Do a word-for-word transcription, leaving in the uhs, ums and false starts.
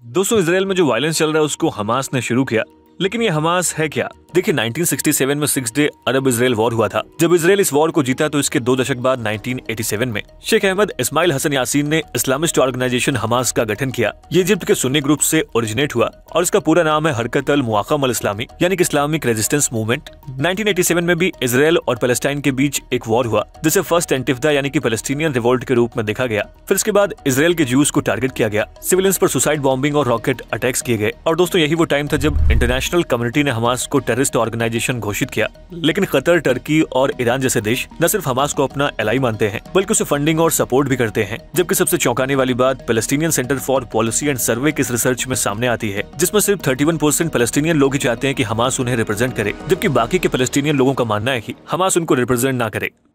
दोस्तों, इसराइल में जो वायलेंस चल रहा है उसको हमास ने शुरू किया, लेकिन ये हमास है क्या? देखिए, नाइनटीन सिक्सटी सेवन में six day Arab Israel war हुआ था। जब इजराइल इस वॉर को जीता तो इसके दो दशक बाद नाइनटीन एटी सेवन में शेख अहमद इस्माइल हसन यासीन ने इस्लामिस्ट ऑर्गेनाइजेशन हमास का गठन किया। ये इजिप्ट के सुन्नी ग्रुप से ओरिजिनेट हुआ और इसका पूरा नाम है हरकत अल मुआकम अल इस्लामी, यानी कि Islamic resistance movement. Nineteen eighty seven में भी इसराइल और पैलेस्टाइन के बीच एक वॉर हुआ, जिसे फर्स्ट इंतिफादा यानी कि पैलेस्टीनियन रिवोल्ट के रूप में देखा गया। फिर इसके बाद इसराइल के ज्यूज को टारगेट किया गया, सिविलियंस पर सुसाइड बॉम्बिंग और रॉकेट अटैक्स किए गए। और दोस्तों, यही वो टाइम था जब इंटरनेशनल कम्युनिटी ने हमास को टेररिस्ट ऑर्गेनाइजेशन घोषित किया। लेकिन कतर, टर्की और ईरान जैसे देश न सिर्फ हमास को अपना एलाई मानते हैं, बल्कि उसे फंडिंग और सपोर्ट भी करते हैं। जबकि सबसे चौंकाने वाली बात Palestinian centre for policy and survey की इस रिसर्च में सामने आती है, जिसमें सिर्फ थर्टी वन परसेंट पैलेस्टीनियन लोग ही चाहते हैं कि हमास उन्हें रिप्रेजेंट करे, जबकि बाकी के पैलेस्टीनियन लोगों का मानना है कि हमास उनको रिप्रेजेंट ना करे।